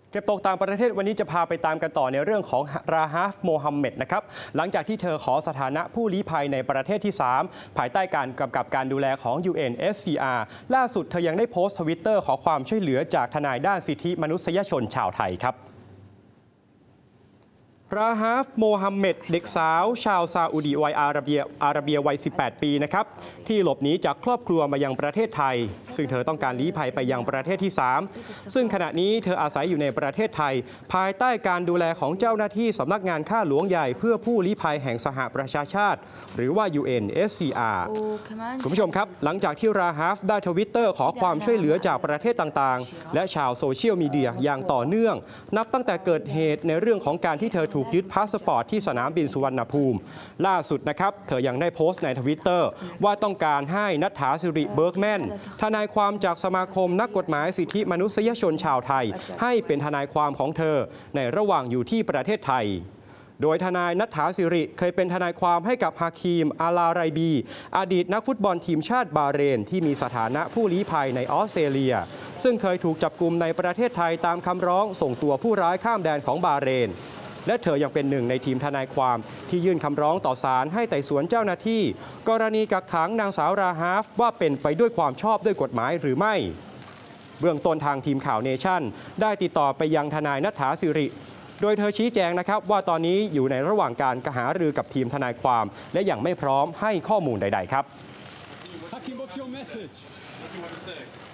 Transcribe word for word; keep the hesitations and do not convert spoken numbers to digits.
เก็บตกต่างประเทศวันนี้จะพาไปตามกันต่อในเรื่องของราฮาฟโมฮัมเหม็ดนะครับหลังจากที่เธอขอสถานะผู้ลี้ภัยในประเทศที่ สาม ภายใต้การกำกับการดูแลของ ยู เอ็น เอส ซี อาร์ ล่าสุดเธอยังได้โพสต์ทวิตเตอร์ขอความช่วยเหลือจากทนายด้านสิทธิมนุษยชนชาวไทยครับราฮาฟโมฮัมเหม็ดเด็กสาวชาวซาอุดิวัยอาระเบียอาระเบียวัย สิบแปด ปีนะครับที่หลบหนีจากครอบครัวมายังประเทศไทยซึ่งเธอต้องการลี้ภัยไปยังประเทศที่ สาม ซึ่งขณะนี้เธออาศัยอยู่ในประเทศไทยภายใต้การดูแลของเจ้าหน้าที่สำนักงานข้าหลวงใหญ่เพื่อผู้ลี้ภัยแห่งสหประชาชาติหรือว่า ยู เอ็น เอส ซี อาร์ คุณผู้ชมครับหลังจากที่ราฮาฟได้ทวิตเตอร์ขอความช่วยเหลือจากประเทศต่างๆและชาวโซเชียลมีเดียอย่างต่อเนื่องนับตั้งแต่เกิดเหตุในเรื่องของการที่เธอถูกยึดพาสปอร์ตที่สนามบินสุวรรณภูมิล่าสุดนะครับเธอยังได้โพสต์ในทวิตเตอร์ว่าต้องการให้ณัฐฐา สิริเบิร์กแมนทนายความจากสมาคมนักกฎหมายสิทธิมนุษยชนชาวไทยให้เป็นทนายความของเธอในระหว่างอยู่ที่ประเทศไทยโดยทนายณัฐฐา สิริเคยเป็นทนายความให้กับฮาคีมอาลาไรบีอดีตนักฟุตบอลทีมชาติบาห์เรนที่มีสถานะผู้ลี้ภัยในออสเตรเลียซึ่งเคยถูกจับกุมในประเทศไทยตามคำร้องส่งตัวผู้ร้ายข้ามแดนของบาห์เรนและเธอยังเป็นหนึ่งในทีมทนายความที่ยื่นคำร้องต่อศาลให้ไต่สวนเจ้าหน้าที่กรณีกักขังนางสาวราฮาฟว่าเป็นไปด้วยความชอบด้วยกฎหมายหรือไม่เบื้องต้นทางทีมข่าวเนชั่นได้ติดต่อไปยังทนายณัฐฐา สิริโดยเธอชี้แจงนะครับว่าตอนนี้อยู่ในระหว่างการหารือกับทีมทนายความและยังไม่พร้อมให้ข้อมูลใดๆครับ